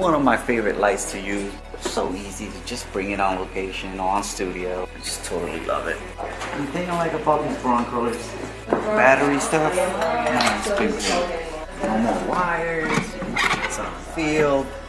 One of my favorite lights to use. So easy to just bring it on location or on studio. I just totally love it. The thing I like about these Broncolors, the battery stuff, it's been great. No more wires, it's on the field.